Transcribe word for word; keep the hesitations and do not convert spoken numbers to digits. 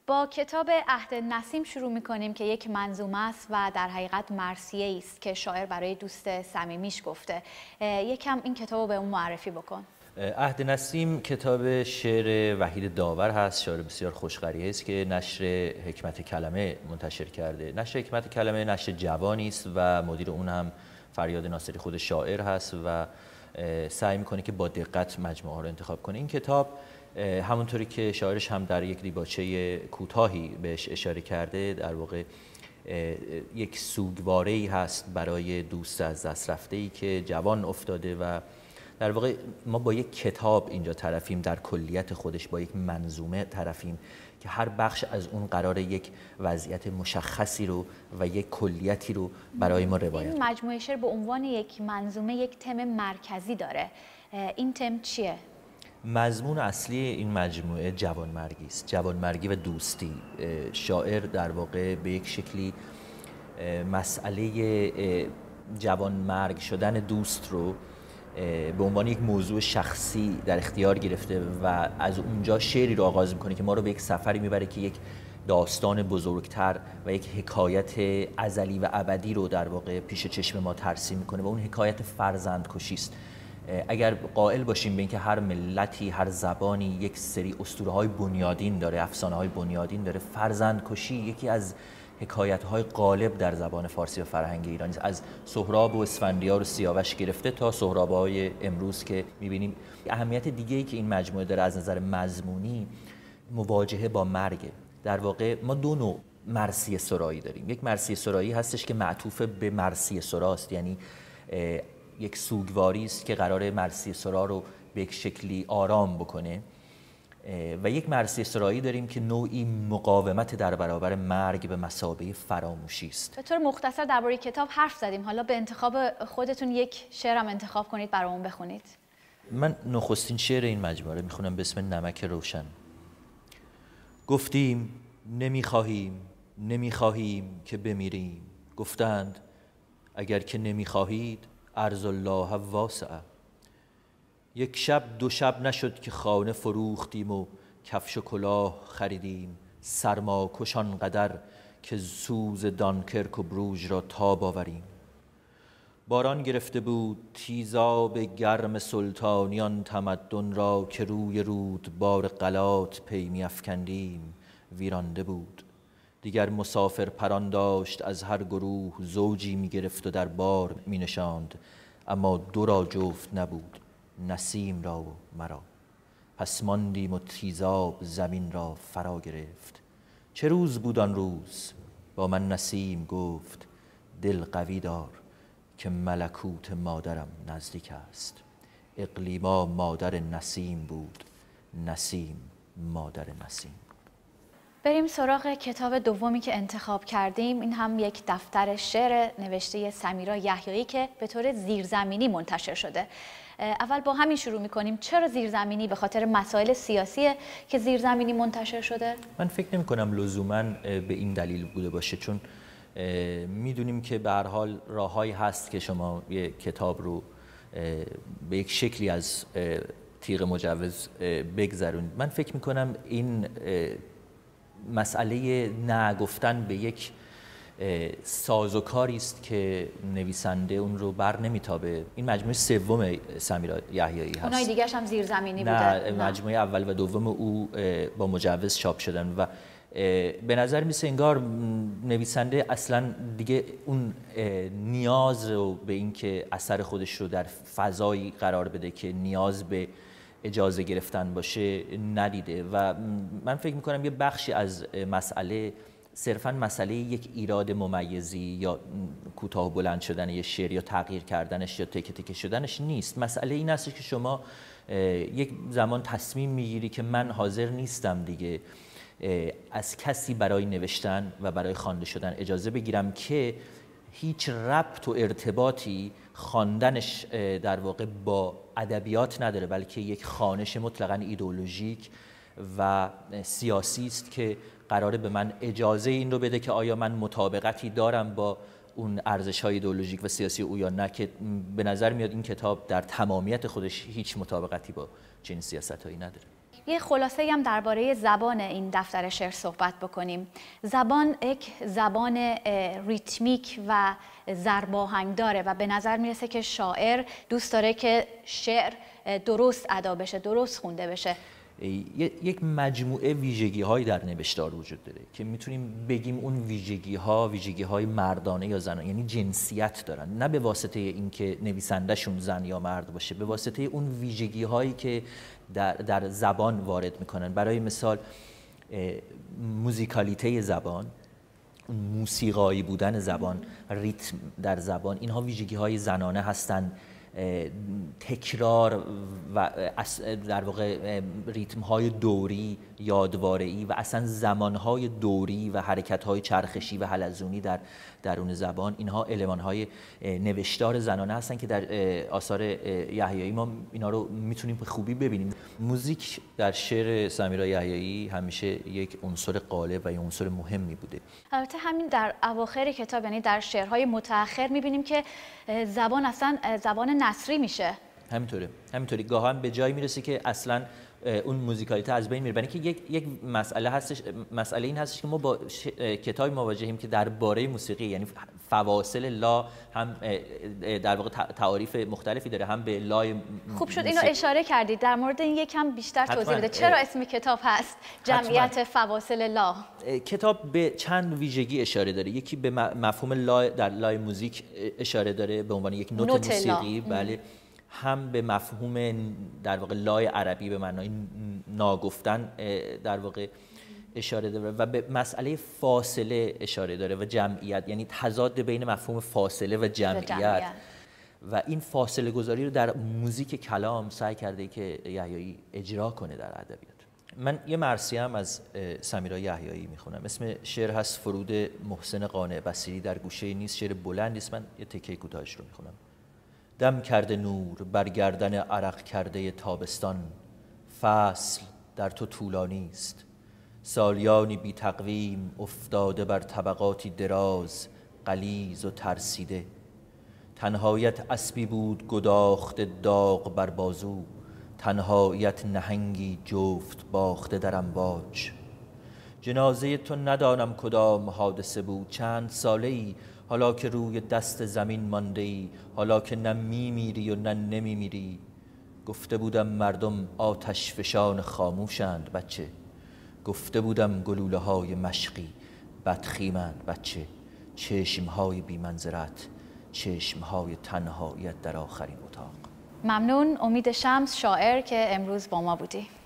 با کتاب عهد نسیم شروع می‌کنیم که یک منظومه است و در حقیقت مرثیه‌ای است که شاعر برای دوست صمیمیش گفته. یکم این کتاب رو به اون معرفی بکن. عهد نسیم کتاب شعر وحید داور هست، شاعر بسیار خوشقریه است که نشر حکمت کلمه منتشر کرده. نشر حکمت کلمه نشر جوانی است و مدیر اون هم فریاد ناصری خود شاعر هست و سعی میکنه که با دقت مجموعه رو انتخاب کنه. این کتاب همونطوری که شاعرش هم در یک دیباچه کوتاهی بهش اشاره کرده، در واقع یک سوگواره‌ای هست برای دوست از دست رفته‌ای که جوان افتاده و در واقع ما با یک کتاب اینجا طرفیم، در کلیت خودش با یک منظومه طرفیم که هر بخش از اون قرار یک وضعیت مشخصی رو و یک کلیتی رو برای ما روایت کنه. این مجموعه شعر به عنوان یک منظومه یک تم مرکزی داره. این تم چیه؟ مضمون اصلی این مجموعه جوانمرگی است، جوانمرگی و دوستی. شاعر در واقع به یک شکلی مسئله جوانمرگ شدن دوست رو به عنوان یک موضوع شخصی در اختیار گرفته و از اونجا شعری رو آغاز میکنه که ما رو به یک سفری میبره که یک داستان بزرگتر و یک حکایت ازلی و ابدی رو در واقع پیش چشم ما ترسیم میکنه و اون حکایت فرزندکشی است. اگر قائل باشیم به اینکه هر ملتی، هر زبانی یک سری اسطوره‌های بنیادین داره، افسانه‌های بنیادین داره، فرزندکشی یکی از حکایت‌های غالب در زبان فارسی و فرهنگ ایرانی است. از سهراب و اسفندیار و سیاوش گرفته تا سهراب‌های امروز که می‌بینیم. اهمیت دیگه‌ای که این مجموعه داره از نظر مضمونی مواجهه با مرگ. در واقع ما دو نوع مرثیه سرایی داریم. یک مرثیه سرایی هستش که معطوف به مرثیه سراست، یعنی یک سوگواری است که قرار مرثیه سرا رو به یک شکلی آرام بکنه، و یک مرثیه سرایی داریم که نوعی مقاومت در برابر مرگ به مثابه فراموشی است. به طور مختصر درباره کتاب حرف زدیم، حالا به انتخاب خودتون یک شعرم انتخاب کنید برامون بخونید. من نخستین شعر این مجموعه رو میخونم به اسم نمک روشن. گفتیم نمیخواهیم نمیخواهیم که بمیریم، گفتند اگر که نمیخواهید ارض الله واسعه. یک شب دو شب نشد که خانه فروختیم و کفش و کلاه خریدیم، سرما کشان قدر که سوز دانکرک و بروژ را تاب آوریم. باران گرفته بود تیزاب گرم سلطانیان تمدن را که روی رود بار غلات پی می افکندیم، ویرانده بود. دیگر مسافر پران داشت از هر گروه زوجی می گرفت و در بار می نشاند، اما دو را جفت نبود، نسیم را و مرا. پس ماندیم و تیزاب زمین را فرا گرفت. چه روز بود آن روز؟ با من نسیم گفت دل قوی دار که ملکوت مادرم نزدیک است. اقلیما مادر نسیم بود، نسیم مادر نسیم. بریم سراغ کتاب دومی که انتخاب کردیم. این هم یک دفتر شعر نوشته سمیرا یحیایی که به طور زیرزمینی منتشر شده. اول با همین شروع می‌کنیم. چرا زیرزمینی؟ به خاطر مسائل سیاسی که زیرزمینی منتشر شده؟ من فکر نمی‌کنم لزوماً به این دلیل بوده باشه، چون میدونیم که به هر حال راههایی هست که شما یک کتاب رو به یک شکلی از تیغ مجوز بگذرونید. من فکر می‌کنم این مسئله نه گفتن به یک سازوکاری است که نویسنده اون رو بر نمیتابه. این مجموعه سوم سمیرا یحیایی هست. اونای دیگه‌ش هم زیرزمینی بوده؟ نه، مجموعه اول و دوم او با مجوز چاپ شدن و به نظر میسه انگار نویسنده اصلا دیگه اون نیاز رو به این که اثر خودش رو در فضایی قرار بده که نیاز به اجازه گرفتن باشه ندیده و من فکر میکنم یه بخشی از مسئله صرفاً مسئله یک ایراد ممیزی یا کوتاه بلند شدن یه شعر یا تغییر کردنش یا تکه تکه شدنش نیست. مسئله این است که شما یک زمان تصمیم میگیری که من حاضر نیستم دیگه از کسی برای نوشتن و برای خوانده شدن اجازه بگیرم که هیچ ربط و ارتباطی خواندنش در واقع با ادبیات نداره، بلکه یک خوانش مطلقاً ایدئولوژیک و سیاسی است که قراره به من اجازه این رو بده که آیا من مطابقتی دارم با اون ارزش‌های ایدئولوژیک و سیاسی او یا نه، که به نظر میاد این کتاب در تمامیت خودش هیچ مطابقتی با چنین سیاست‌هایی نداره. یه خلاصه هم درباره زبان این دفتر شعر صحبت بکنیم. زبان یک زبان ریتمیک و ضرباهنگ داره و به نظر میرسه که شاعر دوست داره که شعر درست ادا بشه، درست خونده بشه. یک مجموعه ویژگی هایی در نوشتار وجود داره که میتونیم بگیم اون ویژگی ها ویژگی های مردانه یا زنانه، یعنی جنسیت دارن، نه به واسطه اینکه نویسندهشون زن یا مرد باشه، به واسطه اون ویژگی هایی که در, در زبان وارد میکنن. برای مثال موزیکالیته زبان، موسیقایی بودن زبان، ریتم در زبان، اینها ویژگی های زنانه هستن. تکرار و در واقع ریتم های دوری، یادواره‌ای و اصلا زمان های دوری و حرکت های چرخشی و حلزونی در درون زبان، اینها المان های نوشتار زنانه هستن که در آثار یحیایی ما اینا رو میتونیم به خوبی ببینیم. موزیک در شعر سمیرا یحیایی همیشه یک عنصر غالب و یک عنصر مهمی بوده. البته همین در اواخر کتاب، یعنی در شعرهای متأخر میبینیم که زبان اصلا زبان نثری میشه. همینطوره همینطوری گاهن به جایی میرسه که اصلا اون موزیکالیته از بین میره. برای اینکه یک یک مسئله هستش، مسئله این هستش که ما با کتابی مواجهیم که درباره موسیقی، یعنی فواصل لا هم در واقع تعاریف مختلفی داره، هم به لای خوب شد اینو اشاره کردید. در مورد این یکم بیشتر توضیح بده. چرا اسم کتاب هست جمعیت فواصل لا؟ کتاب به چند ویژگی اشاره داره. یکی به مفهوم لا در لای موزیک اشاره داره به عنوان یک نوت, نوت موسیقی، بله. هم به مفهوم در واقع لای عربی به معنای ناگفتن در واقع اشاره داره و به مسئله فاصله اشاره داره و جمعیت، یعنی تضاد بین مفهوم فاصله و جمعیت, جمعیت. و این فاصله گذاری رو در موزیک کلام سعی کرده که یحیایی اجرا کنه در ادبیات. من یه مرثیه هم از سمیرا یحیایی میخونم. اسم شعر هست فرود محسن قانع بصیری در گوشه نیست. شعر بلندی است، من یه تکه کوتاهش رو میخونم. دم کرده نور بر گردن عرق کرده تابستان، فصل در تو طولانی است. سالیانی بی تقویم افتاده بر طبقاتی دراز، غلیظ و ترسیده. تنهایت اسبی بود گداخته داغ بر بازو، تنهایت نهنگی جفت باخته در امواج. جنازه تو ندانم کدام حادثه بود، چند ساله ای حالا که روی دست زمین مانده ای، حالا که نه میمیری و نه نمیمیری. گفته بودم مردم آتش فشان خاموشند بچه، گفته بودم گلوله های مشقی بدخیمند بچه. چشم های بی منظرت، چشم های تنهایت در آخرین اتاق. ممنون. امید شمس، شاعر که امروز با ما بودی.